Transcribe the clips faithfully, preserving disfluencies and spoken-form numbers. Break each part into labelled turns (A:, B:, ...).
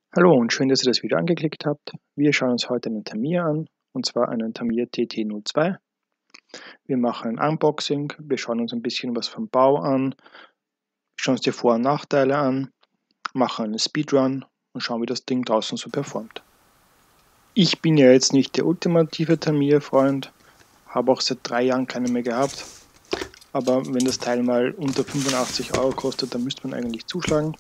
A: Hallo und schön, dass ihr das Video angeklickt habt. Wir schauen uns heute einen Tamiya an, und zwar einen Tamiya T T null zwei. Wir machen ein Unboxing, wir schauen uns ein bisschen was vom Bau an, schauen uns die Vor- und Nachteile an, machen einen Speedrun und schauen, wie das Ding draußen so performt. Ich bin ja jetzt nicht der ultimative Tamiya-Freund, habe auch seit drei Jahren keine mehr gehabt, aber wenn das Teil mal unter fünfundachtzig Euro kostet, dann müsste man eigentlich zuschlagen.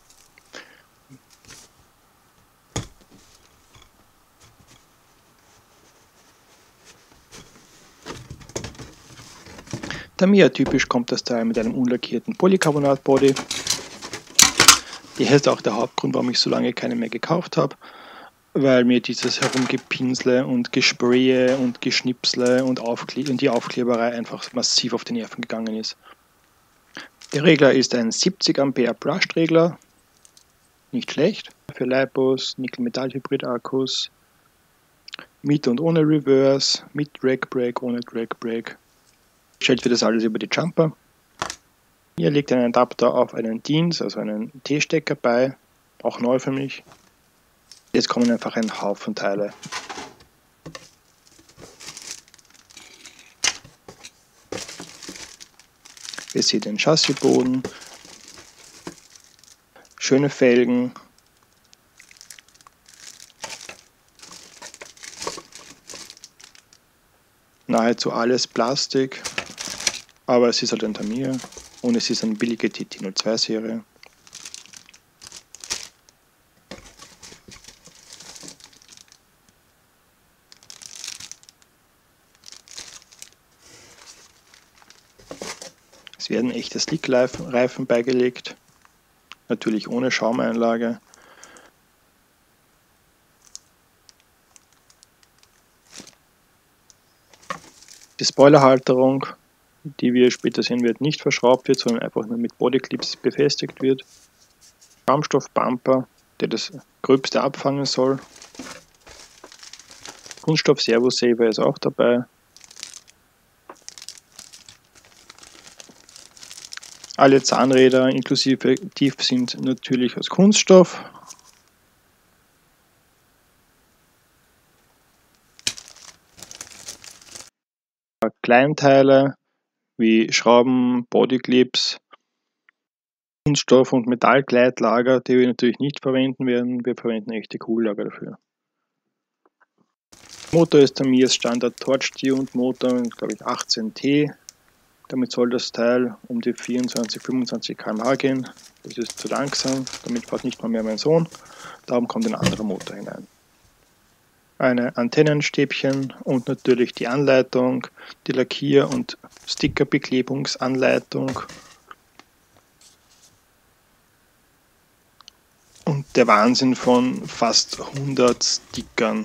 A: Tamiya-typisch kommt das Teil mit einem unlackierten Polycarbonat-Body. Hier ist auch der Hauptgrund, warum ich so lange keine mehr gekauft habe, weil mir dieses Herumgepinsle und Gespraye und Geschnipsle und, Aufkle und die Aufkleberei einfach massiv auf die Nerven gegangen ist. Der Regler ist ein siebzig Ampere Brushed Regler, nicht schlecht, für LiPos, Nickel-Metall-Hybrid-Akkus, mit und ohne Reverse, mit Drag Brake, ohne Drag Brake. Stellt für das alles über die Jumper. Hier liegt ein Adapter auf einen D I N S, also einen T-Stecker bei, auch neu für mich. Jetzt kommen einfach ein Haufen Teile. Ihr seht den Chassisboden, schöne Felgen, nahezu alles Plastik, aber es ist halt ein Tamiya und es ist eine billige T T null zwei Serie. Es werden echte Slick-Reifen beigelegt, natürlich ohne Schaumeinlage. Die Spoilerhalterung, die wir später sehen wird, nicht verschraubt wird, sondern einfach nur mit Bodyclips befestigt wird. Schaumstoff-Bumper, der das Gröbste abfangen soll. Kunststoff-Servo-Saver ist auch dabei. Alle Zahnräder inklusive Tief sind natürlich aus Kunststoff. Kleinteile wie Schrauben, Bodyclips, Kunststoff- und Metallgleitlager, die wir natürlich nicht verwenden werden. Wir verwenden echte Kugellager dafür. Motor ist Tamiyas Standard Torch-Tuned Motor, glaube ich achtzehn T. Damit soll das Teil um die vierundzwanzig, fünfundzwanzig Kilometer pro Stunde gehen. Das ist zu langsam, damit fährt nicht mal mehr mein Sohn. Darum kommt ein anderer Motor hinein. Eine Antennenstäbchen und natürlich die Anleitung, die Lackier- und Stickerbeklebungsanleitung und der Wahnsinn von fast hundert Stickern.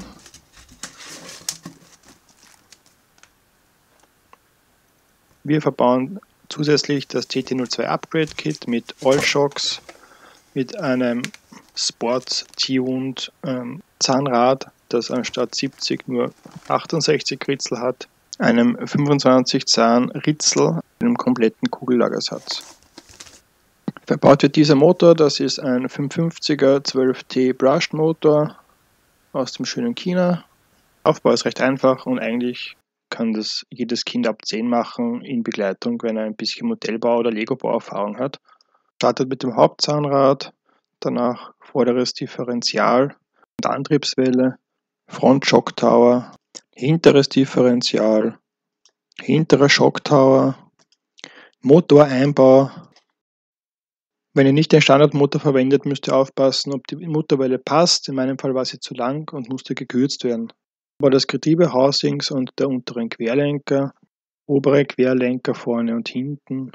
A: Wir verbauen zusätzlich das T T null zwei Upgrade Kit mit Oil Shocks, mit einem Sport-Tuned ähm, Zahnrad, das anstatt siebzig nur achtundsechzig Ritzel hat, einem fünfundzwanzig Zahn Ritzel, einem kompletten Kugellagersatz. Verbaut wird dieser Motor, das ist ein fünfhundertfünfziger zwölf T Brushed Motor aus dem schönen China. Aufbau ist recht einfach und eigentlich kann das jedes Kind ab zehn machen in Begleitung, wenn er ein bisschen Modellbau- oder Lego-Bauerfahrung hat. Startet mit dem Hauptzahnrad, danach vorderes Differential und Antriebswelle, Front Shock Tower, hinteres Differential, hinterer Shock Tower, Motoreinbau. Wenn ihr nicht den Standardmotor verwendet, müsst ihr aufpassen, ob die Motorwelle passt. In meinem Fall war sie zu lang und musste gekürzt werden. Aber das Getriebehousings und der unteren Querlenker, obere Querlenker vorne und hinten.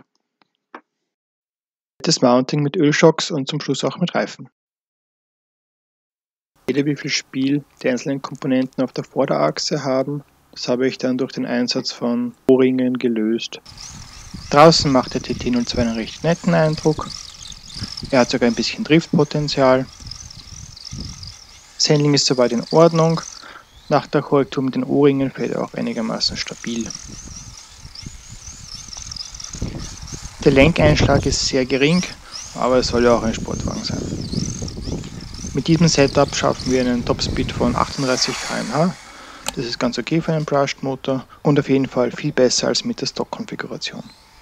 A: Das Mounting mit Ölschocks und zum Schluss auch mit Reifen. Jeder wie viel Spiel die einzelnen Komponenten auf der Vorderachse haben, das habe ich dann durch den Einsatz von O-Ringen gelöst. Draußen macht der T T null zwei einen recht netten Eindruck. Er hat sogar ein bisschen Driftpotenzial. Das Handling ist soweit in Ordnung. Nach der Korrektur mit den O-Ringen fährt er auch einigermaßen stabil. Der Lenkeinschlag ist sehr gering, aber es soll ja auch ein Sportwagen sein. Mit diesem Setup schaffen wir einen Topspeed von achtunddreißig Kilometer pro Stunde. Das ist ganz okay für einen Brushed Motor und auf jeden Fall viel besser als mit der Stock-Konfiguration.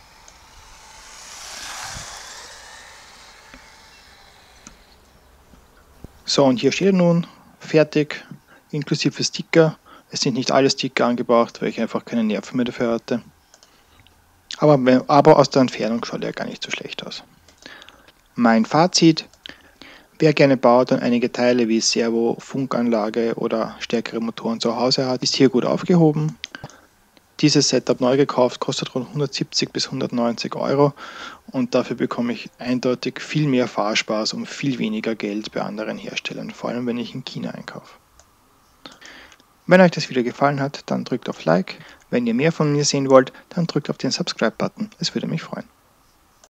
A: So, und hier steht er nun fertig, inklusive Sticker. Es sind nicht alle Sticker angebracht, weil ich einfach keine Nerven mehr dafür hatte. Aber, aber aus der Entfernung schaut er gar nicht so schlecht aus. Mein Fazit: Wer gerne baut und einige Teile wie Servo, Funkanlage oder stärkere Motoren zu Hause hat, ist hier gut aufgehoben. Dieses Setup neu gekauft kostet rund hundertsiebzig bis hundertneunzig Euro und dafür bekomme ich eindeutig viel mehr Fahrspaß und viel weniger Geld bei anderen Herstellern, vor allem wenn ich in China einkaufe. Wenn euch das Video gefallen hat, dann drückt auf Like. Wenn ihr mehr von mir sehen wollt, dann drückt auf den Subscribe-Button. Es würde mich freuen.